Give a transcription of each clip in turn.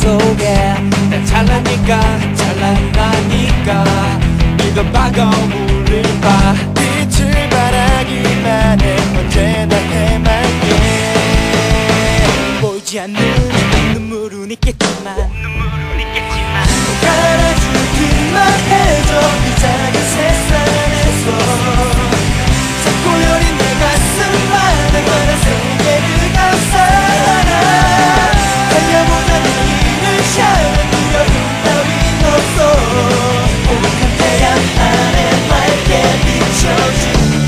속에 난 찬란하니까 믿어봐고 우릴 봐. 빛을 바라기만 해 언제나 해맑게. 보이지 않는 눈물은 있겠지만 알아주기만 해줘 이 작은 세상에서. 자꾸 여린 내 가슴 안에 환한 세계를 감싸라. 달려보자 내일을 향해 두려움 따윈 없어. 오락한 태양 아래 맑게 비춰진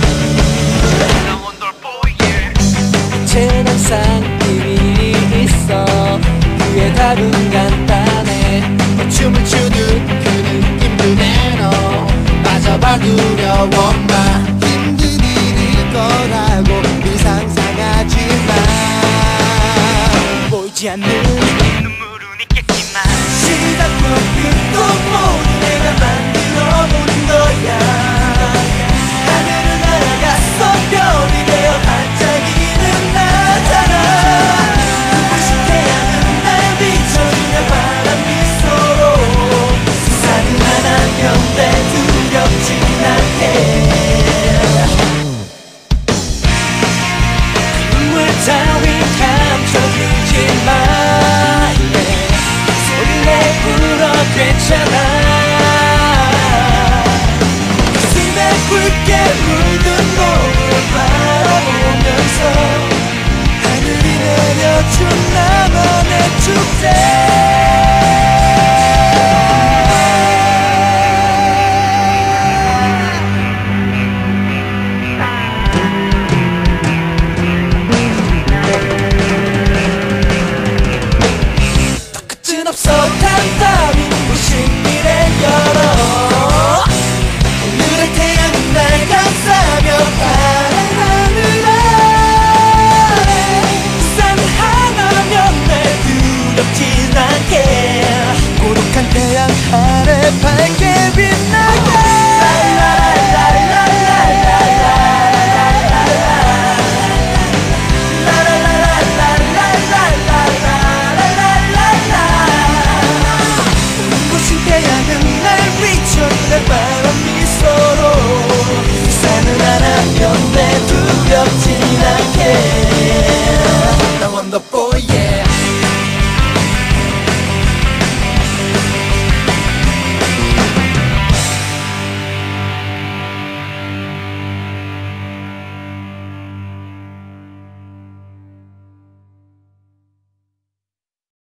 빛은 항상 비밀이 있어. 그의 답은 간단해. 춤을 추듯 그 느낌도 내너. 빠져봐 두려워마. 힘든 일일 거라고 늘 상상하지마. 보이지 않는 눈물은 있겠지만 시작과 끝도 모두 내가 만들어 보는 거야. 하늘을 날아갔어 별이 되어 반짝이는 나잖아. 눈부신 태양은 날 비춰주며 바람 미소로. 세상은 하나면 돼 두렵진 않게. 눈물 따윈 감춰주지 마. 소리 내 울어 괜찮아. 가슴에 굵게 물든 노을 바라보면서 하늘이 내려준 나만의 축제. 끝은 없어 답답히 눈부신 미래 열어. 오늘의 태양은 날 감싸며 파란 하늘 아래. 산 하나면 날 두렵진 않게. 고독한 태양 아래 밝게